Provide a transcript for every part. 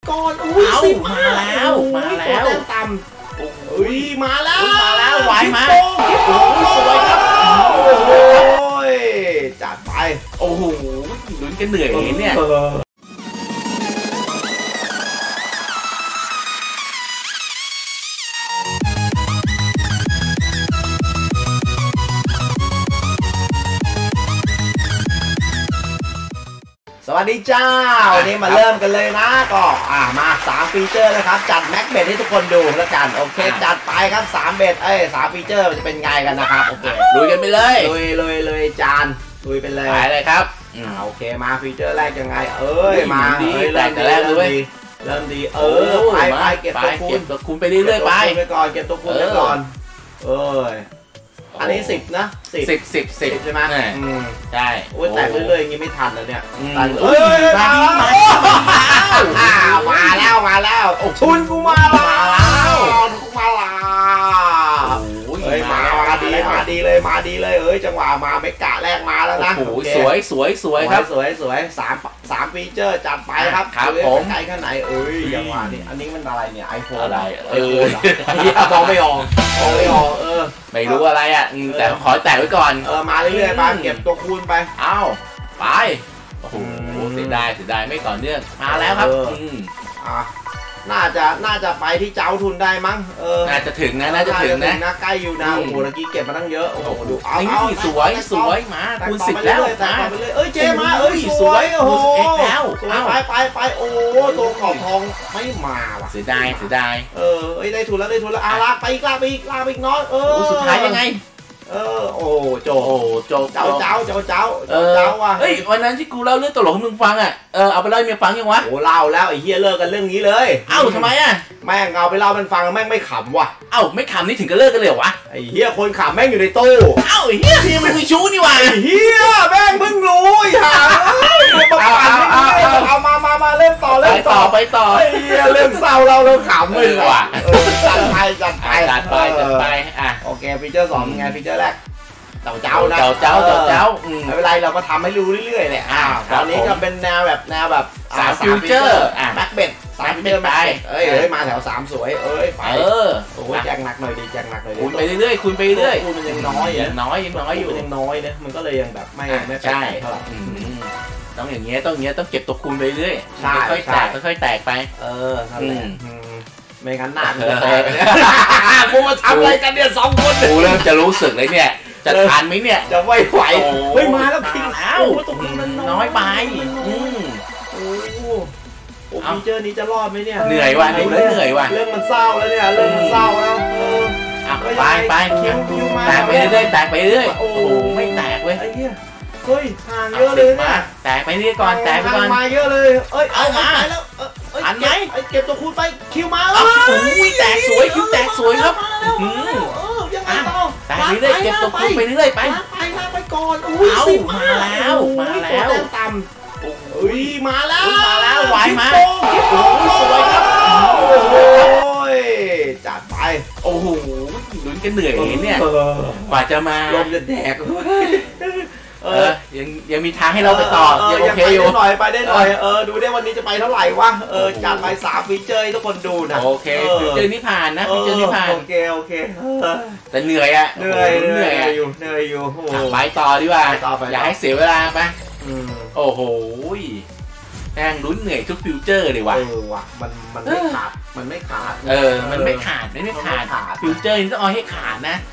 ก่อนอุ้ยสิมาแล้วตัวแต้มต่ำอุ้ยมาแล้ววายมาสวยครับโอ้ยจัดไปโอ้โหลุ้นกันเหนื่อยเนี่ยสวัสดีจ้าวันนี้มาเริ่มกันเลยนะก็มา3ฟีเจอร์นะครับจัดแม็กเบทให้ทุกคนดูแล้วกันโอเคจัดไปครับ3เบท3ฟีเจอร์จะเป็นไงกันนะครับโอเคลุยกันไปเลยเลยจานลุยไปเลยไปเลยครับโอเคมาฟีเจอร์แรกยังไงมาดีแต่แรกเลยเริ่มดีไปเก็บตัวคูณไปเรื่อยๆไปก่อนเก็บตัวคูณไปก่อนอันนี้10นะ10ใช่ไหมใช่โอ้ยแต่เรื่อยๆอย่างนี้ไม่ทันแล้วเนี่ยมาแล้วชุนกูมาแล้วมาดีเลยจังหวะมาไม่กะแรกมาแล้วนะสวยครับสวย3ฟีเจอร์จัดไปครับผมไกลแค่ไหนจังหวะนี้อันนี้มันอะไรเนี่ยไอโฟนอะไรมองไม่ออกไม่รู้อะไรอ่ะแต่ขอแตกไว้ก่อนมาเรื่อยๆมาเก็บตัวคูณไปไปโอ้โหเสียดายไม่ต่อเนื่องมาแล้วครับน่าจะไปที่เจ้าทุนได้มั้งน่าจะถึงนะใกล้อยู่นะโอ้โหเมื่อกี้เก็บมาตั้งเยอะโอ้โหดูสวยมาคูณ10แล้วไปเลยเจมาสวยโอ้โหแล้วไปโอ้ตัวขอบทองไม่มาว่ะเสียดายได้ทุนแล้วลากไปอีกน้อยสุดท้ายยังไงโอ้โจเจ้าว่ะเฮ้ยวันนั้นที่กูเล่าเรื่องตลกให้มึงฟังอ่ะเอาไปเล่าให้เมียฟังยังวะโอ้เล่าแล้วไอ้เฮียเลิกกันเรื่องนี้เลยทำไมอ่ะแม่งเอาไปเล่ามันฟังแม่งไม่ขำว่ะไม่ขำนี่ถึงก็เลิกกันเลยวะไอ้เฮียคนขำแม่งอยู่ในตู้ไอ้เฮียพี่มันมีชู้นี่วะไอ้เฮียแม่งเพิ่งรู้ไอ้ห่าเอามาเล่นต่อไปต่อไอ้เฮียเรื่องเศร้าเราขำเลยว่ะจัดไปโอเคฟีเจอร์2ไงฟีเจอร์แรกเจ้าไม่เป็นไรเราก็ทำให้รู้เรื่อยๆแหละตอนนี้ก็เป็นแนวแบบ 3ฟีเจอร์แม็กเบท3ฟีเจอร์ไปมาแถว3สวยไปโอ้ยแจกหนักหน่อยคูณไปเรื่อยคูณมันยังน้อยอยู่ยังน้อยนะมันก็เลยยังแบบไม่ใช่เท่าไหร่ต้องอย่างเงี้ยต้องเก็บตัวคูณไปเรื่อยค่อยแตกไปนั่นแหละไม่งั้นหน้าจะแตกกูมาทำอะไรกันเนี่ย2คนกูเริ่มจะรู้สึกเลยเนี่ยจะทันไหมเนี่ยจะไม่ไหวมาแล้วพิงแล้วตรงนี้มันน้อยไปฟีเจอร์นี้จะรอดไหมเนี่ยเหนื่อยว่ะเหนื่อยว่ะเรื่องมันเศร้าแล้วเนี่ยเรื่องมันเศร้าแล้วไปคิวแตกไปเรื่อยโอ้ไม่แตกเว้ยเฮ้ยห่างเยอะเลยนะแตกไปเรื่อยก่อนมาเยอะเลยเอามาแล้วอันไหมเก็บตัวคูณไปคิวมาแล้วแตกสวยคิวแตกสวยครับยังไงต่อแตกเรื่อยเก็บตัวคูณไปเรื่อยไปก่อนมาแล้วตัวต่ำมาแล้ววายมาสวยครับจัดไปโอ้โหลุ้นกันเหนื่อยเนี่ยกว่าจะมาลมจะแดกยังมีทางให้เราไปต่อยังโอเคอยู่ไปได้หน่อยดูได้วันนี้จะไปเท่าไหร่วะจัดไป3ฟีเจอร์ให้ทุกคนดูนะโอเคฟีเจอร์นี้ผ่านนะฟีเจอร์นี้ผ่านโอเคแต่เหนื่อยเหนื่อยอยู่ไปต่อดีกว่าอย่าให้เสียเวลาไปโอ้โหแม่งลุ้นเหนื่อยทุกฟิวเจอร์เลยว่ะมันไม่ขาดมันไม่ขาดฟิวเจอร์นี้ต้องเอาให้ขาดนะ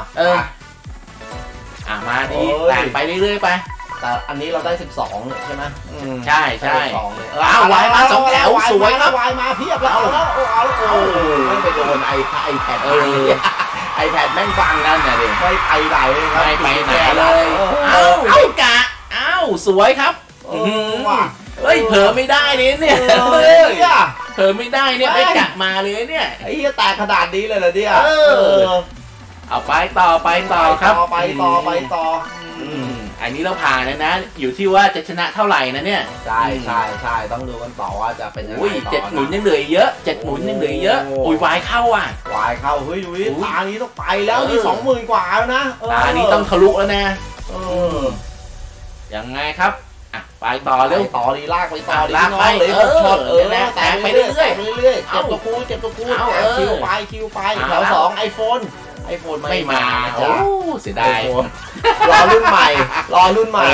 มาดีแตกไปเรื่อยๆไปแต่อันนี้เราได้12ใช่ไหมใช่วายมา2แถวสวยครับวายมาเพียบแล้วไม่ไปโดนไอแพดแม่งฟังนั่นน่ะดิไม่ไปไหนเลยกะสวยครับเฮ้ยเผลอไม่ได้เนี่ยเผลอไม่ได้เนี่ยไม่กะมาเลยเนี่ยไอ้เหี้ยแตกขนาดนี้เลยเหรอเนี่ยเอาไปต่อครับไปต่ออันนี้เราผ่านนะอยู่ที่ว่าจะชนะเท่าไหร่นะเนี่ยใช่ต้องดูกันต่อว่าจะเป็นยังไง 7 หมุนยังเหลือเยอะวายเข้าวายเข้าเฮ้ยดูดิตานี้ต้องไปแล้วนี่20,000 กว่าแล้วนะตานี้ต้องทะลุแล้วนะยังไงครับไปไปต่อเร็วต่อดีลากไปต่อดีลากไปเลยช็อตแตกไปเรื่อยเจ็บตัวกูคิวไปแถว2 iPhone ไม่มาโอ้เสียดายรอรุ่นใหม่รอรุ่นใหม่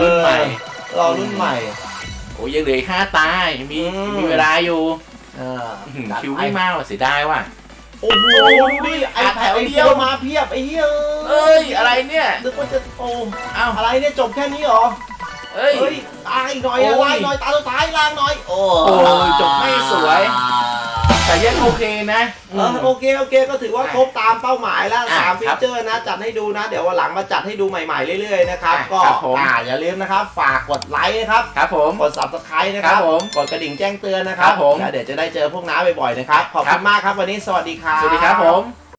โอ้ยังเหลือ5 ตามีเวลาอยู่คิวไม่มาเสียดายว่ะโอ้โหดิไอ้แถวเดียวมาเพียบไอ้เหี้ยอะไรเนี่ยนึกว่าจะอะไรเนี่ยจบแค่นี้หรอตายหน่อยตาตัวตายล่างหน่อยโอ้จบไม่สวยแต่ยังโอเคนะโอเคก็ถือว่าครบตามเป้าหมายแล้ว3ฟีเจอร์นะจัดให้ดูนะเดี๋ยววันหลังมาจัดให้ดูใหม่ๆเรื่อยๆนะครับก็อย่าลืมนะครับฝากกดไลค์นะครับกด Subscribe นะครับกดกระดิ่งแจ้งเตือนนะครับแล้วเดี๋ยวจะได้เจอพวกน้าบ่อยๆนะครับขอบคุณมากครับวันนี้สวัสดีครับผม